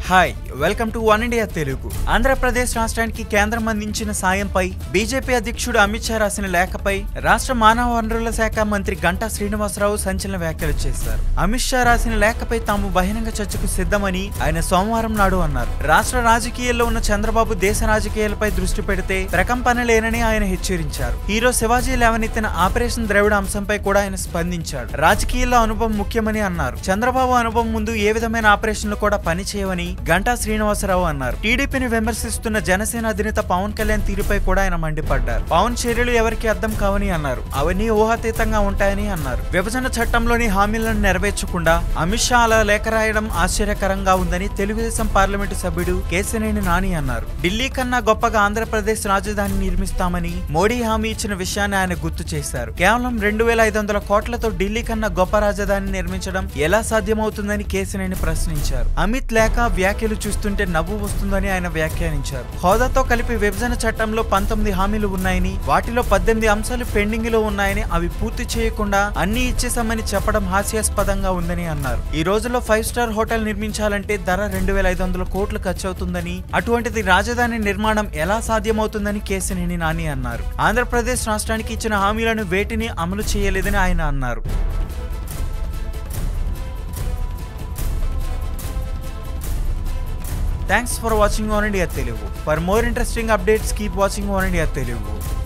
Hi welcome to one India Telugu. Andhra Pradesh రాష్ట్రానికి కేంద్రం అందించిన సాయంపై బీజేపీ అధ్యక్షుడు అమిత్ షా రాసిన లేఖపై రాష్ట్ర మానవ వనరుల శాఖ మంత్రి గంటా శ్రీనివాసరావు సంచలన వ్యాఖ్యలు చేశారు. అమిత్ షా రాసిన లేఖపై తాము బహిరంగ చర్చకు సిద్ధమని ఆయన సోమవారం నాడు అన్నారు. రాష్ట్ర రాజకీయాల్లో ఉన్న చంద్రబాబు దేశ రాజకీయాలపై దృష్టి పెడితే ప్రకంపన లేనని ఆయన హెచ్చరించారు. హీరో శివాజీ లేవనెత్తిన ఆపరేషన్ ద్రవిడ అంశంపై కూడా ఆయన స్పందించాడు. రాజకీయాల్లో అనుభవం ముఖ్యమని అన్నారు. చంద్రబాబు అనుభవం ముందు ఏ విధమైన ఆపరేషన్లు కూడా పనిచేయవని గంటా శ్రీనివాసరావు అన్నారు. టీడీపీని విమర్శిస్తున్న జనసేన అధినేత పవన్ కళ్యాణ్ తీరుపై కూడా ఆయన మండిపడ్డారు. పవన్ చర్యలు ఎవరికి అర్థం కావని అన్నారు. అవన్నీ ఊహాతీతంగా ఉంటాయని అన్నారు. విభజన చట్టంలోని హామీలను నెరవేర్చకుండా అమిత్ షా అలా లేఖ రాయడం ఆశ్చర్యకరంగా ఉందని తెలుగుదేశం పార్లమెంటు సభ్యుడు కేశినేని నాని అన్నారు. ఢిల్లీ కన్నా గొప్పగా ఆంధ్రప్రదేశ్ రాజధాని నిర్మిస్తామని మోడీ హామీ ఇచ్చిన విషయాన్ని ఆయన గుర్తు చేశారు. కేవలం 2500 కోట్లతో ఢిల్లీ కన్నా గొప్ప రాజధాని నిర్మించడం ఎలా సాధ్యమవుతుందని కేశినేని ప్రశ్నించారు. అమిత్ లేఖ వ్యాఖ్యలు చూస్తుంటే నవ్వు వస్తుందని ఆయన వ్యాఖ్యానించారు. హోదాతో కలిపి విభజన చట్టంలో 19 హామీలు ఉన్నాయని, వాటిలో 18 అంశాలు పెండింగ్ లో ఉన్నాయని, అవి పూర్తి చేయకుండా అన్ని ఇచ్చేసామని చెప్పడం హాస్యాస్పదంగా ఉందని అన్నారు. ఈ రోజుల్లో 5 స్టార్ హోటల్ నిర్మించాలంటే ధర 2500 కోట్లు ఖర్చు అవుతుందని, అటువంటిది రాజధాని నిర్మాణం ఎలా సాధ్యమవుతుందని కేశినేని నాని అన్నారు. ఆంధ్రప్రదేశ్ రాష్ట్రానికి ఇచ్చిన హామీలను వేటిని అమలు చేయలేదని ఆయన అన్నారు. Thanks for watching One India Telugu. For more interesting updates, keep watching One India Telugu.